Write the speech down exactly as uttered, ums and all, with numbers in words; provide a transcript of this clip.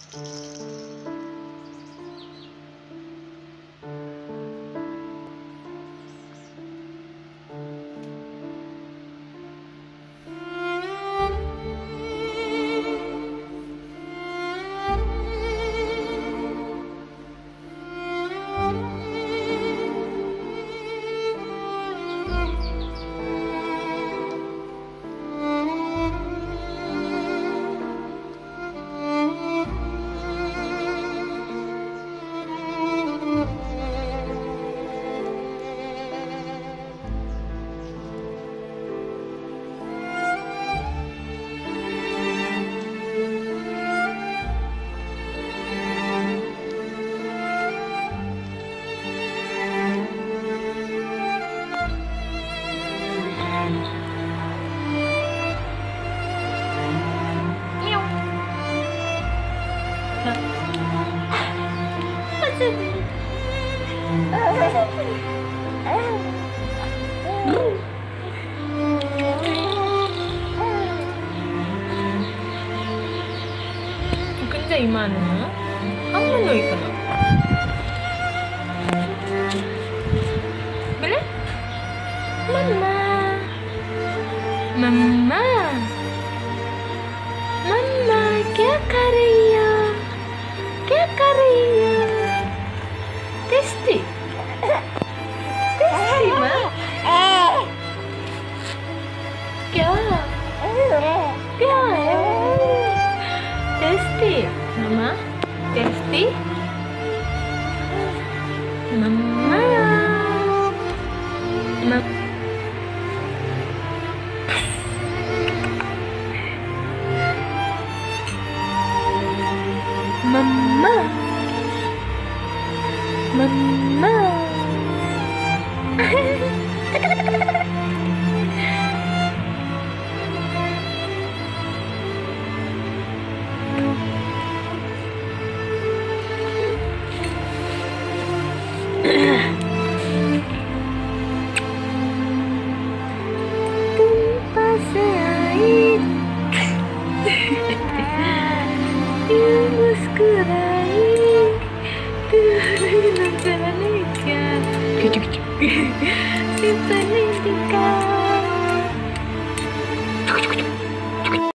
근데 이마는 한 번 더 있잖아. 그래? 맘마 맘마 맘마 क्या कर रही हो? क्या कर रही हो? टेस्टी टेस्टी माँ क्या क्या है टेस्टी मम्मा टेस्टी मम्मा मम्मा मम्मा तुम पास आई यूं मुस्कुराई तू न जाने क्या सिंपली दिखा